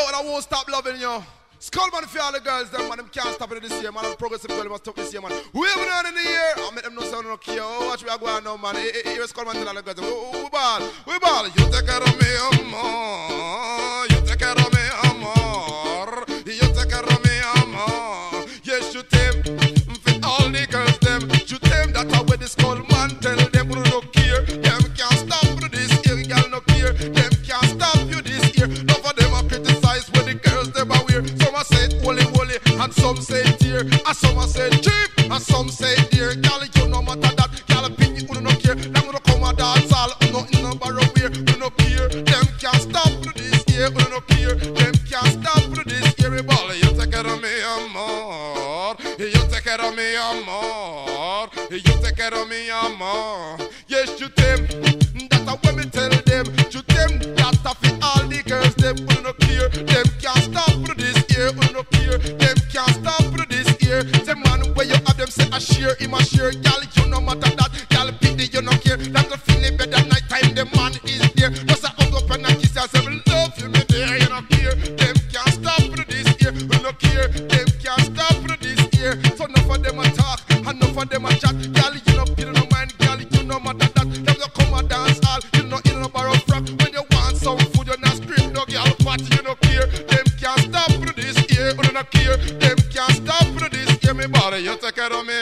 but I won't stop loving you. Skull man for all the girls, them man, them can't stop it this year, man. I'm progressive girl, must stop this year, man. Whoever done in the year, I'll make them know sound no care. Oh, watch me, I go on now, man. Here's Skull man tell all the girls, we ball, we ball. You take care of me, amor. You take care of me, amor. You take care of me, amor. Yes, you them, for all the girls, them. You them that are with the Skull man, tell them we don't care. Them can't stop for this year, girl no care. Them can't stop you this year. None of them are criticize when the girls them are weird. Some are say holy, holy, and some say dear, and some are say cheap, and some say dear. Girl, you no matter that, girl, opinion, you no care. Them gonna come and dance all, nothing no borrow wear, you no care. Them can't stop for this year, you no care. Them can't stop for this year, ball. You take care of me, amor. You take care of me, amor. You take care of me, amor. Yes, you them. That's what me tell them. You them. That's for all the girls. Them who no care. Them can't stop for this year. Who no care. Them can't stop for this year. The man where you have them say a share, him a share. Girl, you no matter that. Girl, pity you no care. That's the feeling better night time. The man is there. Just a hug up and a kiss and say love you me there. You no care. Them can't stop for this year. Who no care. Them can't stop for this year. So enough of them a talk, enough of them a chat. Girl, you no mind. Girl, you no matter that. Them you come and dance all. You no borrow frock. When you want some food, you not scream no girl party. You no care. Them can't stop for this year. You no care. Them can't stop for this year. Me body, you take care of me,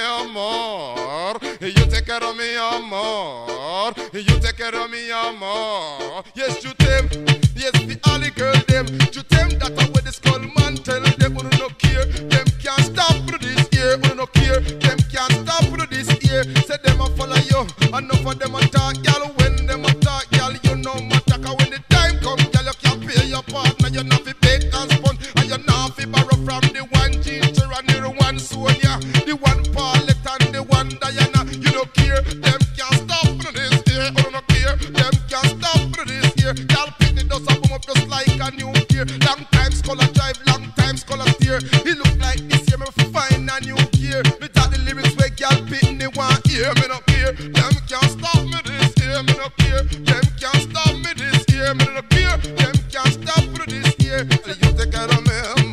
amor. You take care of me, amor. You take care of me, amor. Yes, you them. Yes, the all the girl them. You them that are with the Skull man. Tell them who no care. Them can't stop for this year. Who no care. Them can't stop for this year. Say them a follow you. Enough of them a talk, girl. When them a talk, girl, you know matter. Cause when the time come, girl, you can't pay your partner. You not fi bake and spun, and you not fi borrow from the one Ginger and the one Sonia, the one Paulette and the one Diana. You don't care. Them can't stop for this year. You don't care. Them can't stop for this year. Girl, pick the dust up, boom up just like a new gear. Long time scholar drive, long time scholar steer. He look like this year, me find a new gear. Me talk the lyrics where girl pick the one ear. Me no care. Them can't stop me this year. Me no care. Them can't stop me this year. Me no care. Them can't stop for this year. You take care of me,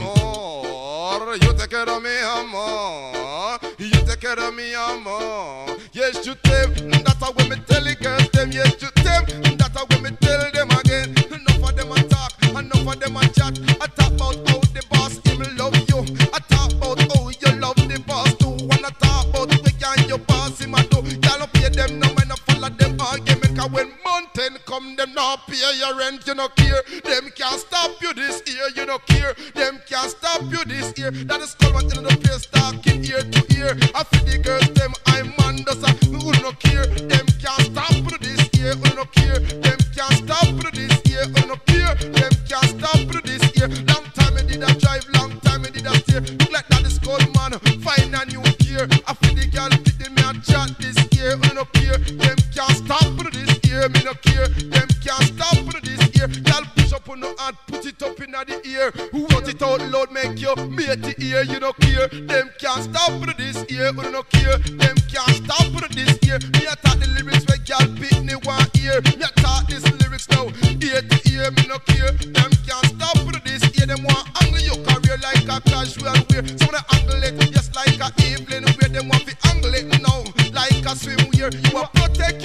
amor. You take care of me, amor. You take care of me, amor. Yes, you them. That's how we me tell the girls them. Yes, you them. That's how we me tell them again. Enough of them a talk, enough of them a chat. I talk about how the boss him love you. I talk about how you love the boss too. Wanna talk about the can you pass him a do. Y'all no pay them no man no follow them argument. Cause when mountain come, them not pay your rent. You no care. Them can't stop you this year. You no care. Them can't stop you this year. That is called what in the place talking ear to ear. I feel the girls them I'm man does a who no care. Them can't stop for this year. Who no care. Them can't stop for this year. Who no care. Them can't stop for this year. Long time I did a drive. Long time I did a steer. Look like that is called man. Find a new gear. I feel the girl pick them and chat this year. Who no care. Them can't stop for this year. Me no care. Them can't stop for this year. Girl push up on no hand, put it up in the ear. Who want it out loud, make you mate the ear. You no care. Them can't stop for this year. Who no care. Them can't stop for this year. Me a talk the lyrics where girl pick me one ear. Me a talk this lyrics now, ear to ear. Me no care. Them can't stop for this year. Them want angle your career like a casual wear. Some wanna angle it just like a evening wear. Them want to angle it now like a swimwear. You want protect